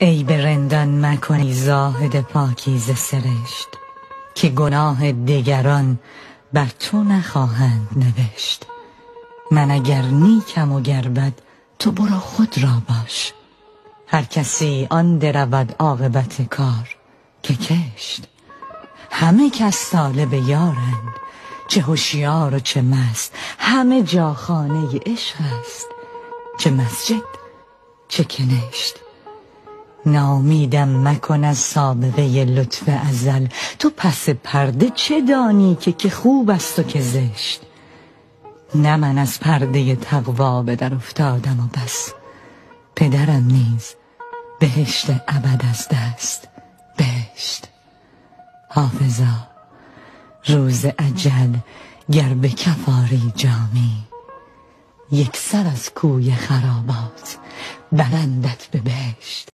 ای به رندان مکنی زاهد پاکیزه سرشت، که گناه دیگران بر تو نخواهند نوشت. من اگر نیکم و گر بد تو برو خود را باش، هر کسی آن درود عاقبت کار که کشت. همه کس طالب یارند، چه هوشیار و چه مست، همه جا خانه عشق است، چه مسجد چه کنشت. ناامیدم مکن از سابقه لطف ازل، تو پس پرده چه دانی که خوب است و که زشت. نه من از پرده تقوا به در افتادم و بس، پدرم نیز بهشت ابد از دست بهشت. حافظا روز اجل گر به کف آری جامی، یک سر از کوی خرابات برندت به بهشت.